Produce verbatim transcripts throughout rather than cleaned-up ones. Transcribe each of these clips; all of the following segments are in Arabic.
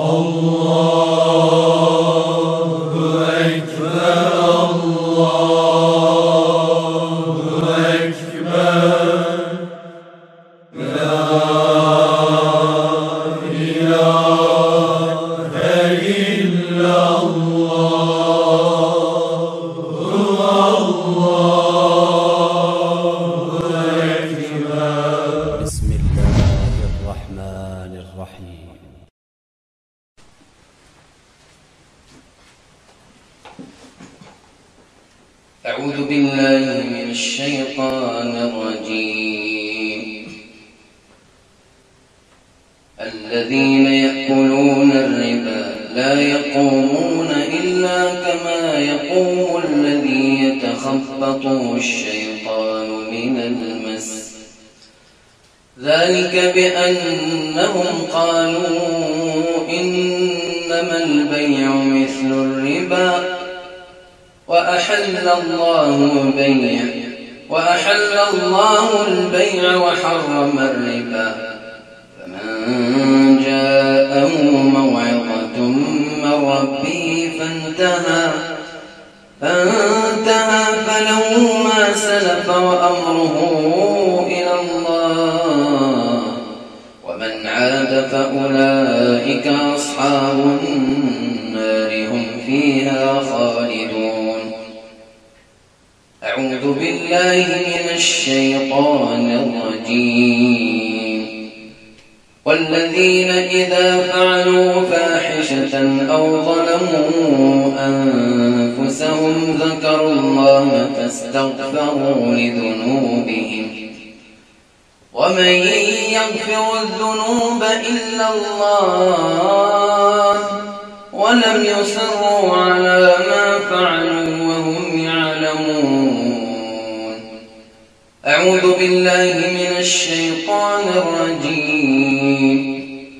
أعوذ بالله من الشيطان الرجيم. الذين يأكلون الربا لا يقومون إلا كما يقوم الذي يتخبطه الشيطان من المس، ذلك بأنهم قالوا إنما البيع مثل الربا وأحل الله البيع وأحل الله البيع وحرم الربا، فمن جاءه موعظة من ربه فانتهى فانتهى فله ما سلف وأمره إلى الله، ومن عاد فأولئك أصحاب النار هم فيها خالدون. أعوذ بالله من الشيطان الرجيم. والذين إذا فعلوا فاحشة أو ظلموا أنفسهم ذكروا الله فاستغفروا لذنوبهم، ومن يغفر الذنوب إلا الله ولم يصروا على ما فعلوا وهم يعلمون. أعوذ بالله من الشيطان الرجيم.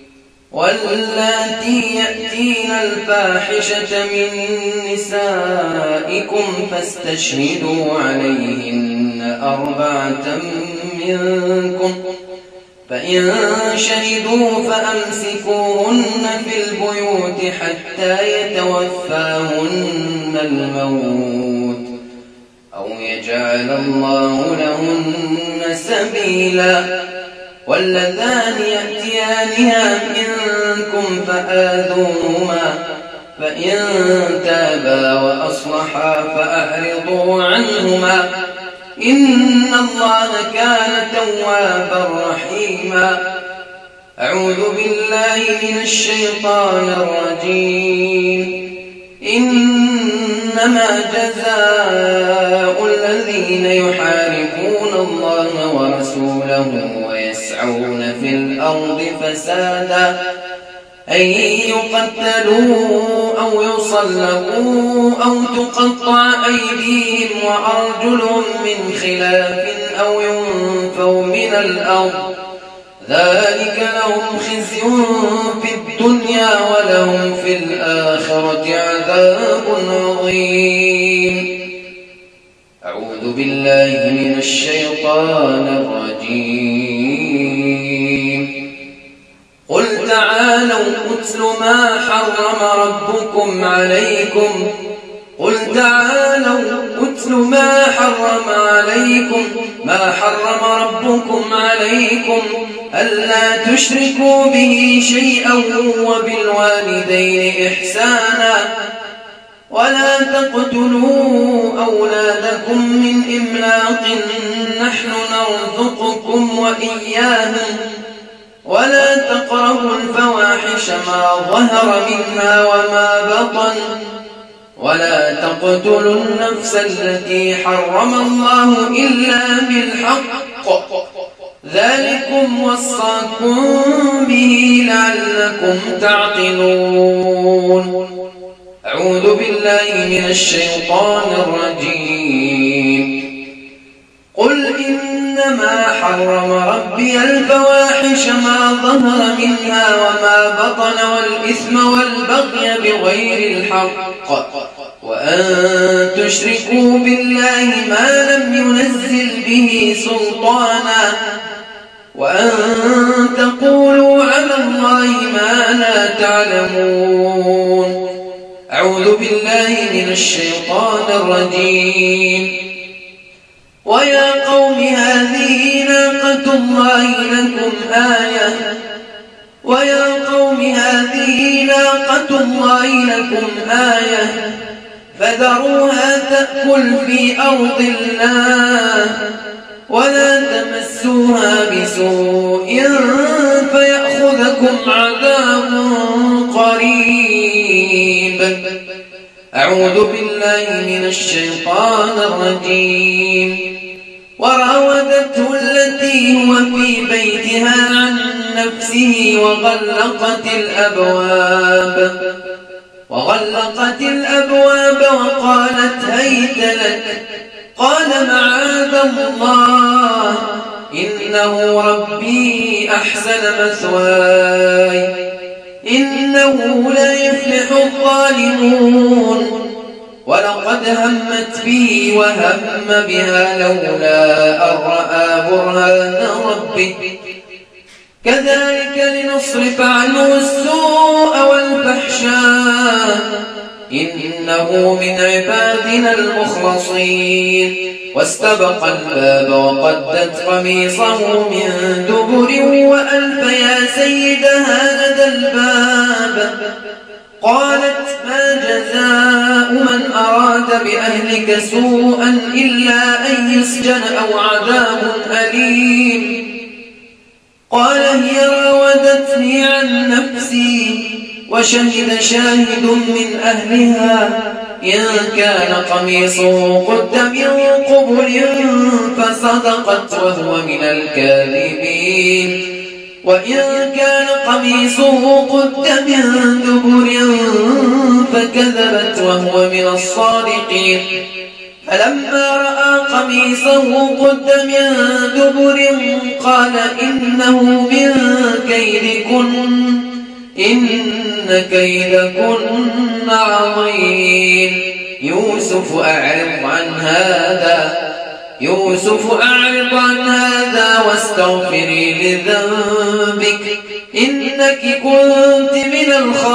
واللاتي يأتين الفاحشة من نسائكم فاستشهدوا عليهن أربعة منكم، فإن شهدوا فأمسكوهن في البيوت حتى يتوفاهن الموت أو يجعل الله لهن سبيلا. واللذان يأتيانها منكم فآذوهما، فإن تابا وأصلحا فأعرضوا عنهما، إن الله كان توابا رحيما. أعوذ بالله من الشيطان الرجيم. إنما جزاء الذين يحاربون الله ورسوله ويسعون في الأرض فسادا أن يقتلوا أو يصلبوا أو تقطع أيديهم وأرجلهم من خلاف أو ينفوا من الأرض، ذلك لهم خزي في الدنيا ولهم في الآخرة عذاب عظيم. أعوذ بالله من الشيطان الرجيم. قل تعالوا أتل ما حرم ربكم عليكم قل تعالوا أتل ما حرم عليكم ما حرم ربكم عليكم ألا تشركوا به شيئا وبالوالدين إحسانا ولا تقتلوا أولادكم من إملاق نحن نرزقكم وإياهم ولا تقربوا الفواحش ما ظهر منها وما بطن ولا تقتلوا النفس التي حرم الله إلا بالحق، ذلكم وصاكم به لعلكم تعقلون. أعوذ بالله من الشيطان الرجيم. قل إنما حرم ربي الفواحش ما ظهر منها وما بطن والإثم والبغي بغير الحق وأن تشركوا بالله ما لم ينزل به سلطانا وأن تقولوا على الله ما لا تعلمون. أعوذ بالله من الشيطان الرجيم. ويا قوم هذه ناقة الله لكم آية ويا قوم هذه ناقة الله لكم آية فذروها تأكل في أرض الله ولا تمسوها بسوء فيأخذكم عذاب قريب. أعوذ بالله من الشيطان الرجيم. وراودته التي هو في بيتها عن نفسه وغلقت الأبواب وغلقت الأبواب وقالت هيت لك قال معاذ الله إنه ربي أحسن مثواي إنه لا يفلح الظالمون. ولقد همت به وهم بها لولا أن رأى برهان ربه كذلك لنصرف عنه السوء والفحشاء إنه من عبادنا المخلصين. واستبق الباب وقدت قميصه من دبر وألف يا سيدها لدى الباب قالت ما جزاء من أراد بأهلك سوءا إلا أن يسجن أو عذاب أليم. قال هي راودتني عن نفسي وشهد شاهد من أهلها إن كان قميصه قد من قبل فصدقت وهو من الكاذبين وإن كان قميصه قد من دبر فكذبت وهو من الصادقين. فلما رأى قميصه قد من دبر قال إنه من كيدكن إن كيدكن عظيم. يوسف أعرض عن هذا يوسف أعرض عن هذا واستغفري لذنبك إنك كنت من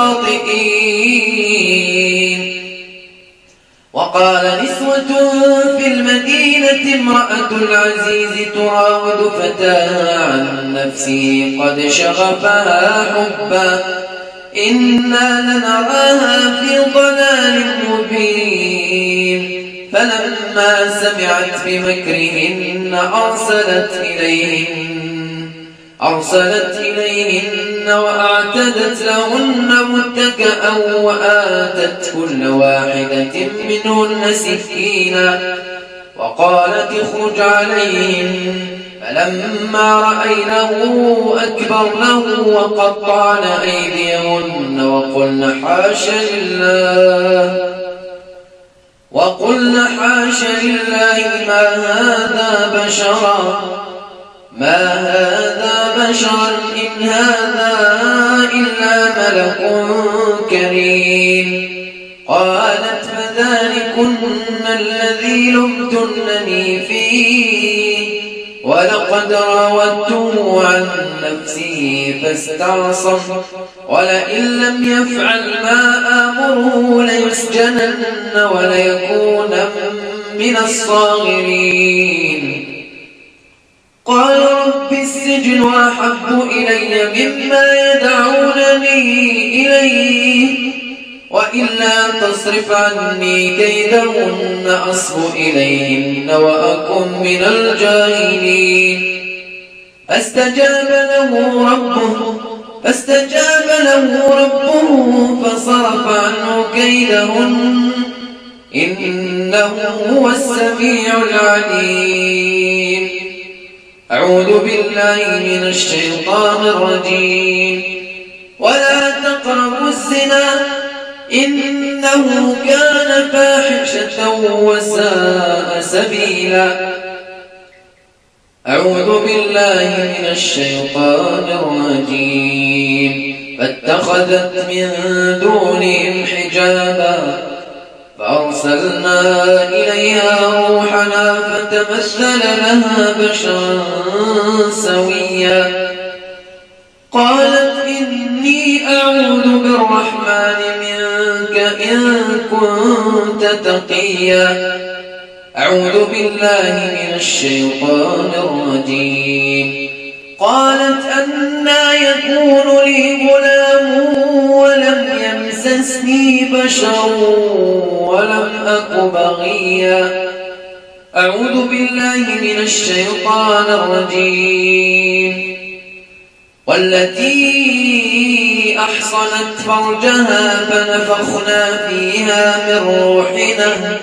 الخاطئين. وقال نسوة في المدينة امرأة العزيز تراود فتاها عن نفسه قد شغفها حبا إنا لنراها في ضلال مبين. فلما سمعت بمكرهن أرسلت إليهن أرسلت إليهن وأعتدت لهن متكئا وآتت كل واحدة منهن سكينا وقالت اخرج عليهن. فلما رأينه أكبرنه وقطعن أيديهن وقلن حاش لله وقلن حاش لله ما هذا بشرا ما هذا بشرا إن هذا إلا ملك كريم. قالت فذلكن الذي لمتنني فيه ولقد راودته عن نفسه فاستعصم ولئن لم يفعل ما آمره ليسجنن وليكون من الصاغرين. قال رب السجن أحب إلي مما يدعونني إليه وإلا تصرف عني كيدهن أصب إليهن وأكن من الجاهلين. فاستجاب له ربه فاستجاب له ربه فصرف عنه كيدهن إنه هو السميع العليم. أعوذ بالله من الشيطان الرجيم. ولا تقربوا الزنا إنه كان فاحشة وساء سبيلا. أعوذ بالله من الشيطان الرجيم. فاتخذت من دونهم حجابا فأرسلنا إليها روحنا فتمثل لها بشرا سويا قالت إني أعوذ بالرحمن منك إن كنت تقيا أعوذ بالله من الشيطان الرجيم قالت أنى يكون لي غلام ولم يمسسني بشر ولم أك بغيا أعوذ بالله من الشيطان الرجيم والتي أحصنت فرجها فنفخنا فيها من روحنا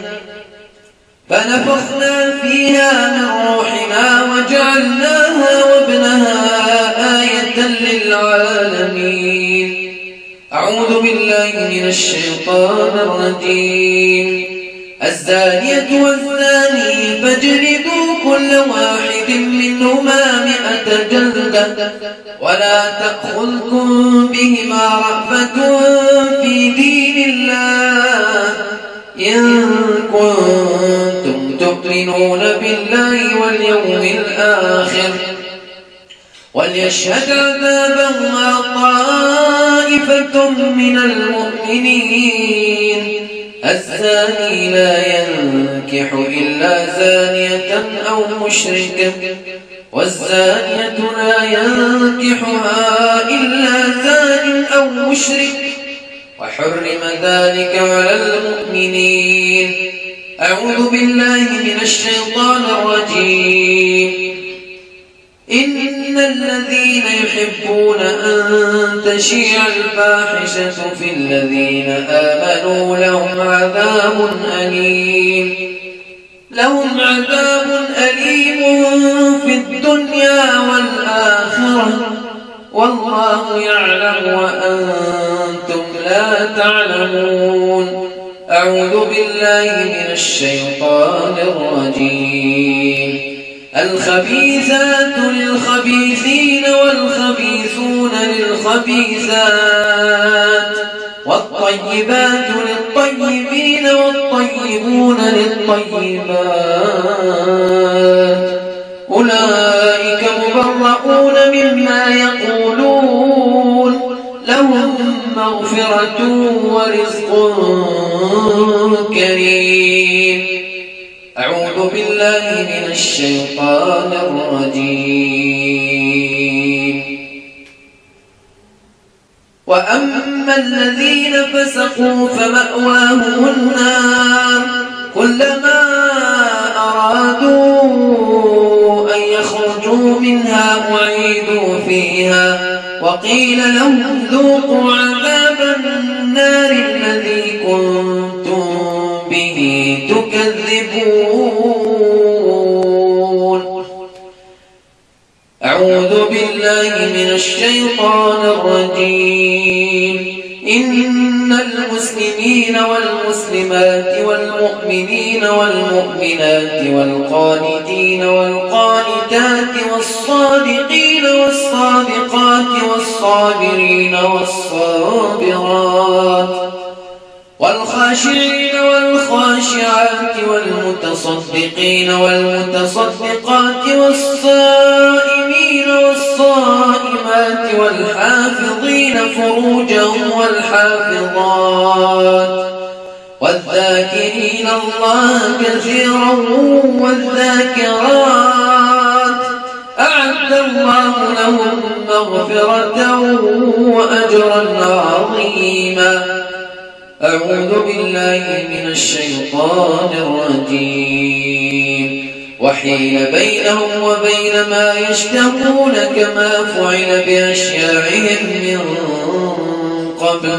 فنفخنا فيها من روحنا وجعلناها وابنها آية للعالمين أعوذ بالله من الشيطان الرجيم الزانية والزاني فاجلدوا كل واحد منهما مئة جلدة ولا تأخذكم بهما رأفة في دين الله إن كنتم تؤمنون بالله واليوم الآخر وليشهد عذابهما طائفة من المؤمنين الزاني لا ينكح إلا زانية أو مشركة والزانية لا ينكحها إلا زان أو مشرك وحرم ذلك على المؤمنين أعوذ بالله من الشيطان الرجيم إن الذين يحبون أن تشيع الفاحشة في الذين آمنوا لهم عذاب أليم لهم عذاب أليم في الدنيا والآخرة والله يعلم وأنتم لا تعلمون أعوذ بالله من الشيطان الرجيم الخبيثات للخبيثين والخبيثون للخبيثات والطيبات للطيبين والطيبون للطيبات أولئك مبرؤون مما يقولون لهم مغفرة ورزق كريم أعوذ بالله من الشيطان الرجيم وأما الذين فسقوا فمأواهم النار كلما أرادوا أن يخرجوا منها أعيدوا فيها وقيل لهم ذوقوا عذاب النار الذي كنتم به تكذبون أعوذ بالله من الشيطان الرجيم إن المسلمين والمسلمات والمؤمنين والمؤمنات والقانتين والقانتات والصادقين والصادقات والصابرين والصابرات والخاشعين والخاشعات والمتصدقين والمتصدقات والصائمين والصائمات والحافظين فروجهم والحافظات والذاكرين الله كثيرا والذاكرات أعد الله لهم مغفرة وأجرا عظيما أعوذ بالله من الشيطان الرجيم وحيل بينهم وبين ما يشتهون كما فعل بأشياعهم من قبل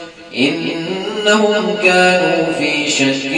إنهم كانوا في شك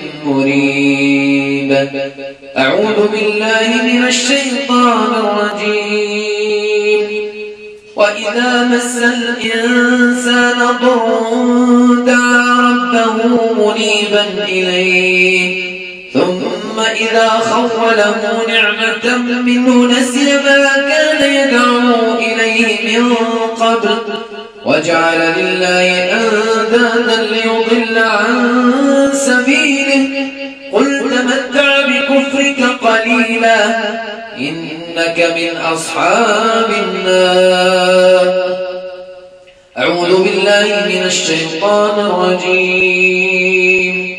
مريب أعوذ بالله من الشيطان الرجيم وإذا مس الإنسان ضر دعا ربه منيبا إليه ثم إذا خوله نعمة منه نسي ما كان يدعو إليه من قبل وجعل لله أندادا أندادا ليضل عن سبيله قل تمتع بكفرك قليلا إنك من أصحاب النار. أعوذ بالله من الشيطان الرجيم.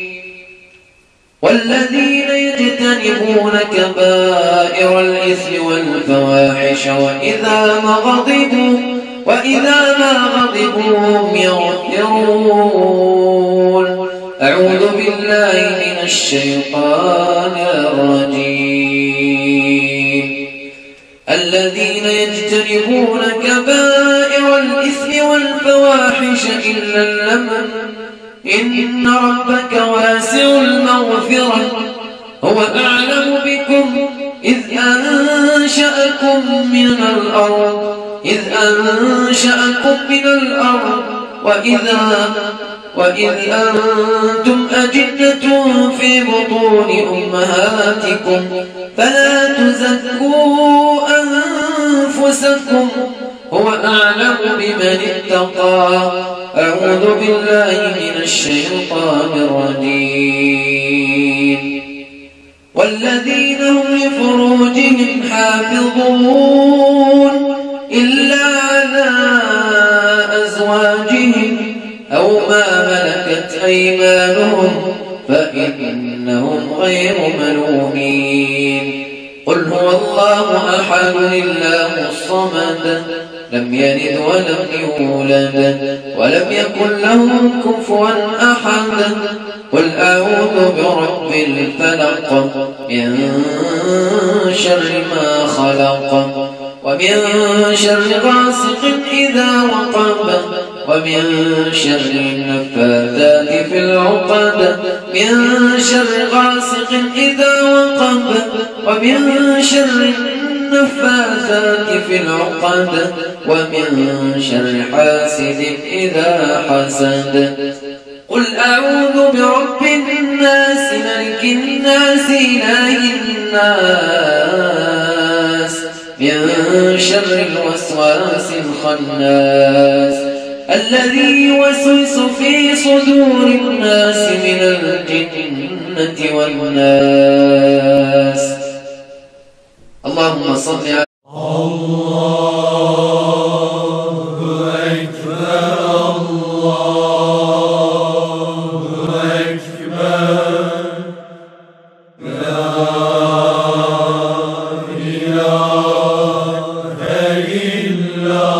والذين يجتنبون كبائر الإثم والفواحش وإذا ما غضبوا وإذا ما غضبوا هم يغفرون. أعوذ بالله من الشيطان الرجيم. الذين يجتنبون كبائر الإثم والفواحش إلا اللمم إن ربك واسع المغفرة هو أعلم بكم إذ أنشأكم من الأرض إذ أنشأكم من الأرض وإذا وإذ أنتم أجنة في بطون أمهاتكم فلا تزكوا أنفسكم هو أعلم بمن اتقى. أعوذ بالله من الشيطان الرجيم. والذين هم لفروجهم حافظون إلا على أزواجهم أو ما ملكت أيمانهم فإنهم غير ملومين. قل هو الله أحد الله الصمد لم يلد ولم يولد ولم يكن له كفوا أحد. قل أعوذ برب الفلق من شر ما خلق ومن شر غاسق إذا وقب ومن شر النفاثات في العقد من شر غاسق إذا وقب ومن شر النفاثات في العقد ومن شر حاسد إذا حسد. قل أعوذ برب الناس ملك الناس إله الناس من شر الوسواس الخناس الذي يوسوس في صدور الناس من الجنة والناس. اللهم صل على لا إله إلا